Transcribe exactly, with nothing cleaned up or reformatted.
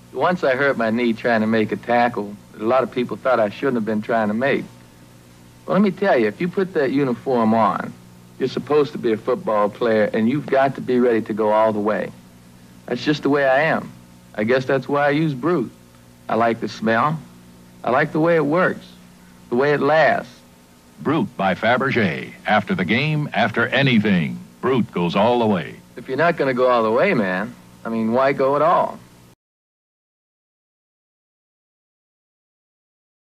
Once I hurt my knee trying to make a tackle that a lot of people thought I shouldn't have been trying to make. Well, let me tell you, if you put that uniform on, you're supposed to be a football player, and you've got to be ready to go all the way. That's just the way I am. I guess that's why I use Brut. I like the smell. I like the way it works, the way it lasts. Brut by Fabergé. After the game, after anything, Brut goes all the way. If you're not going to go all the way, man, I mean, why go at all?